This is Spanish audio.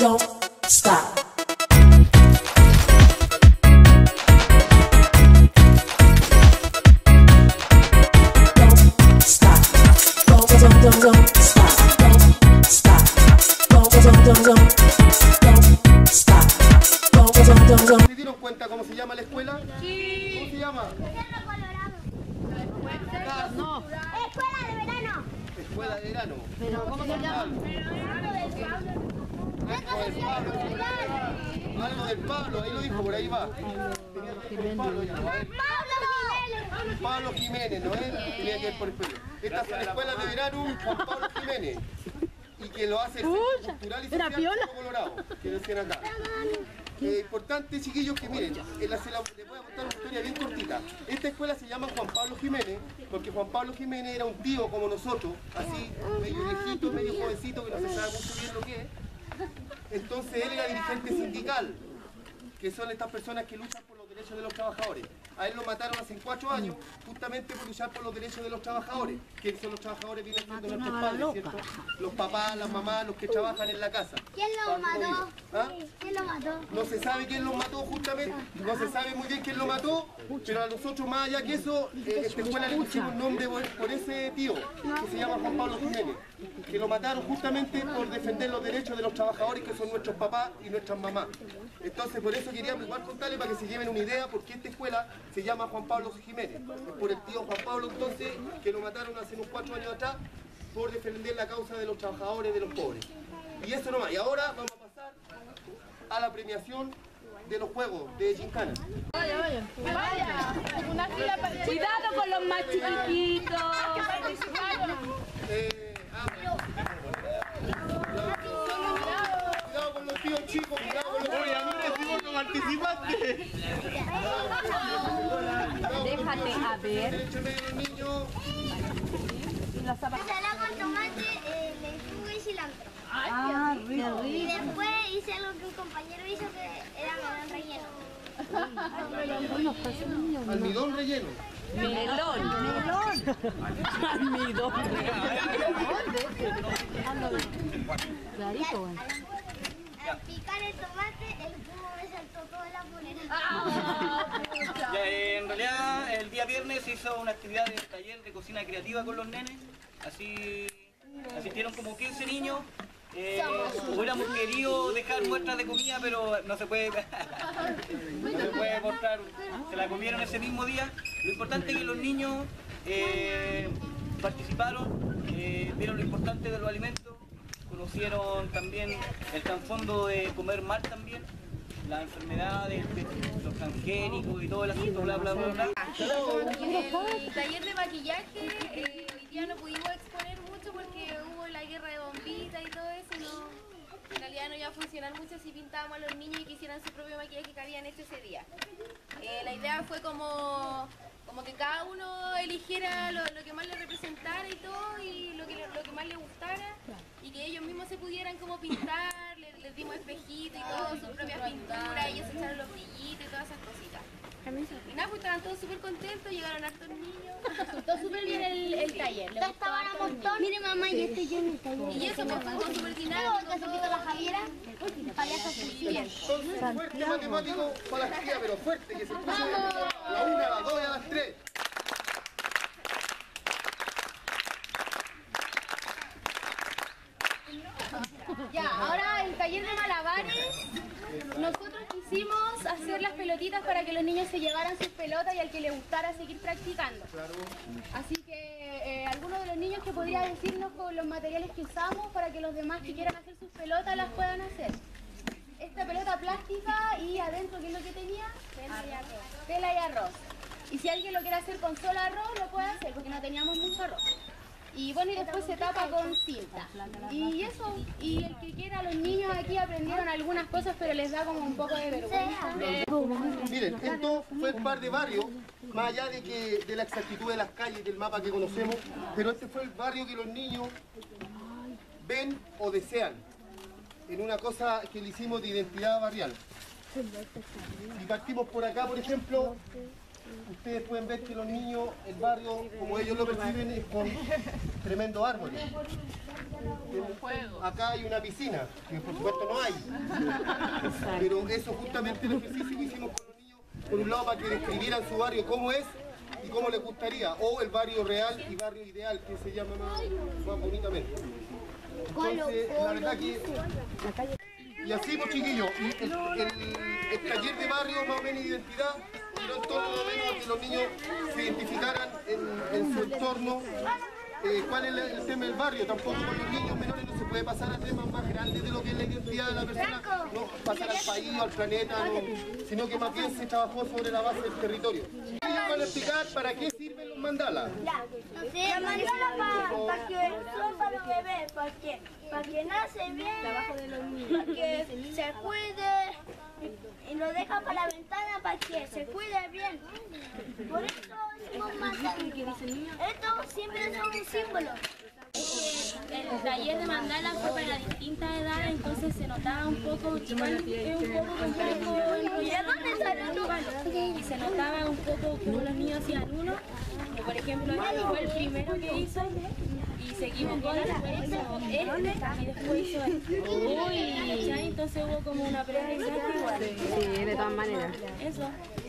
don't stop. Don't stop. Don't stop. Don't stop. ¿Se dieron cuenta cómo se llama la escuela? Sí. ¿Cómo se llama? Cerro Colorado. No. Escuela de verano. Escuela de verano. ¿Pero cómo se llama? Algo del Pablo, ahí lo dijo, por ahí va. Pablo Jiménez, ¿no es? Tenía que ver por el pelo. Esta es la escuela de verano Juan Pablo Jiménez. Y que lo hace el Centro Cultural y Social Cerro Colorado, que decían acá. Importante, chiquillos, que miren, les voy a contar una historia bien cortita. Esta escuela se llama Juan Pablo Jiménez, porque Juan Pablo Jiménez era un tío como nosotros, así, medio viejito, medio jovencito, que no se sabe mucho bien lo que es. Entonces él era dirigente sindical, que son estas personas que luchan por los derechos de los trabajadores. A él lo mataron hace 4 años, justamente por luchar por los derechos de los trabajadores, que son los trabajadores vienen siendo nuestros padres, ¿cierto? Los papás, las mamás, los que trabajan en la casa. ¿Quién lo mató? ¿Ah? ¿Quién lo mató? No se sabe quién lo mató justamente, no se sabe muy bien quién lo mató, pero a nosotros más allá que eso, esta escuela le pusimos nombre por ese tío, que se llama Juan Pablo Jiménez, que lo mataron justamente por defender los derechos de los trabajadores, que son nuestros papás y nuestras mamás. Entonces por eso queríamos igual contarles para que se lleven una idea, porque esta escuela se llama Juan Pablo Jiménez, es por el tío Juan Pablo entonces, que lo mataron hace unos 4 años atrás, por defender la causa de los trabajadores, de los pobres. Y eso nomás, y ahora vamos a pasar a la premiación de los juegos de Gincana. Vaya. Una fila para... Cuidado con los más chiquititos. Cuidado con los tíos chicos, cuidado con los tíos. Oye, a mí me decimos como anticipaste. Déjate a ver. Derecho medio de los niños. Ensalada con tomate, lechuga y cilantro. Ah, rico. Y después hice algo que un compañero hizo que era melón relleno. Almidón relleno. Melón. Almidón. Clarito, bueno. Al picar el tomate, el jugo me saltó toda la polera. En realidad, el día viernes se hizo una actividad de taller de cocina creativa con los nenes. Así asistieron como 15 niños. Hubiéramos querido dejar muestras de comida, pero no se puede, no se puede mostrar. Se la comieron ese mismo día. Lo importante es que los niños participaron, vieron lo importante de los alimentos, conocieron también el trasfondo de comer mal también, las enfermedades, los transgénicos y todo el asunto, bla bla bla bla. El taller de maquillaje hoy día no pudimos exponer mucho porque hubo la guerra de bombitas y todo eso, en realidad no iba a funcionar mucho si pintábamos a los niños y que hicieran su propio maquillaje que habían hecho ese día. La idea fue como que cada uno eligiera lo que más le representara y todo, y lo que más le gustara, y que ellos mismos se pudieran como pintar, les dimos espejitos y todo, sus propias pinturas, ellos se echaron los brillitos y todas esas cositas. Y nada, pues estaban todos súper contentos, llegaron hartos niños. Resultó súper bien el taller. Le gustó Estaban a harto el montón. Mire mamá, y estoy yo en el taller. Y eso pues, fue súper dinámico. ¿Qué se quitó la Javiera? Payaso Muy bien. Entonces, fuerte matemático para las crías, pero fuerte, que se puso a la 1, a las 2 y a las 3. Ya, ahora el taller de malabares. Nosotros quisimos hacer las pelotitas para que los niños se llevaran sus pelotas y al que le gustara seguir practicando. Así que algunos de los niños que podría decirnos con los materiales que usamos para que los demás que quieran hacer sus pelotas las puedan hacer. Esta pelota plástica y adentro, ¿qué es lo que tenía? Tela y arroz. Y si alguien lo quiere hacer con solo arroz, lo puede hacer porque no teníamos mucho arroz. Y bueno, y después se tapa con cinta. Y eso, y el que quiera, los niños aquí aprendieron algunas cosas, pero les da como un poco de vergüenza. Miren, esto fue un par de barrios, más allá de la exactitud de las calles, del mapa que conocemos, pero este fue el barrio que los niños ven o desean, en una cosa que le hicimos de identidad barrial. Y partimos por acá, por ejemplo, ustedes pueden ver que los niños, el barrio, como ellos lo perciben, es con tremendos árboles. Acá hay una piscina, que por supuesto no hay. Pero eso justamente el ejercicio que hicimos con los niños, por un lado para que describieran su barrio cómo es y cómo les gustaría, o el barrio real y barrio ideal, que se llama más bonitamente. Entonces, la verdad que... Y así, pues chiquillos, el taller de barrio, más o menos identidad, giró en torno más o menos a que los niños se identificaran en su entorno. ¿Cuál es el tema del barrio? Tampoco con los niños menores no se puede pasar a temas más grandes de lo que es la identidad de la persona, no pasar al país o al planeta, no, sino que más bien se trabajó sobre la base del territorio. Y les van a explicar para qué sirven los mandalas. La mandala para que son para los bebés, para que nace bien, para que se cuide y lo dejan para la ventana para que se cuide bien. Por eso hicimos mandalas. Esto siempre son un símbolo. El taller de mandala fue para distintas edades, entonces se notaba un poco, igual es un poco complejo y se notaba un poco como los niños hacían uno, como por ejemplo este fue el primero que hizo y seguimos con después hizo y después hizo este. Entonces hubo como un aprendizaje igual. Sí, de todas maneras. Eso.